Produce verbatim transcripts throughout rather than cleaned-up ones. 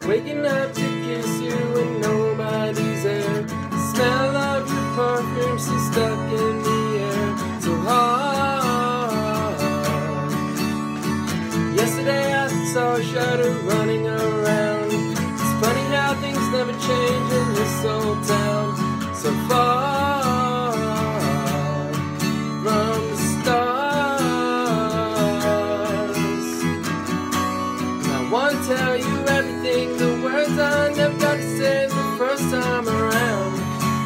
Waking up to kiss you when nobody's there. The smell of your perfume still stuck in the air. So hard. Yesterday I saw a shadow running around. It's funny how things never change in this old town. So far from the stars. And I want to tell you everything, the words I never got to say the first time around.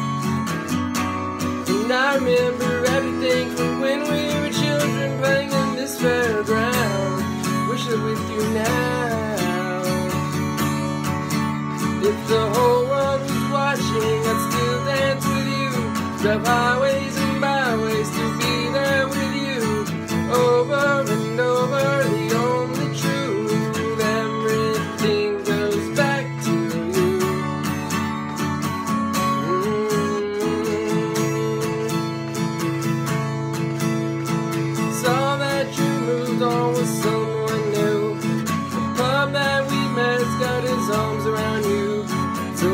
And I remember everything from when we were children playing in this fairground. Wish it with you now. If the whole world was watching, I'd still dance with you. Drive highways and byways to be there with you. Over and over, the only truth. Everything goes back to you. Mm-hmm. Saw that you moved on with someone new. The pub that we met's got his arms around you. So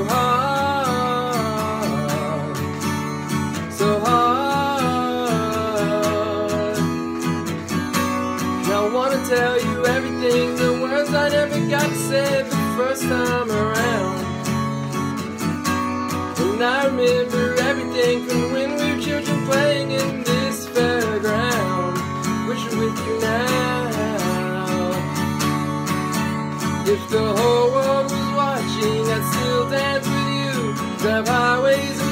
hard, so hard. And I wanna tell you everything, the words I never got to say the first time around. And I remember everything from when we were children playing in this fairground. Wishing with you now. If the whole world was watching, I'd still dance with you. Drive highways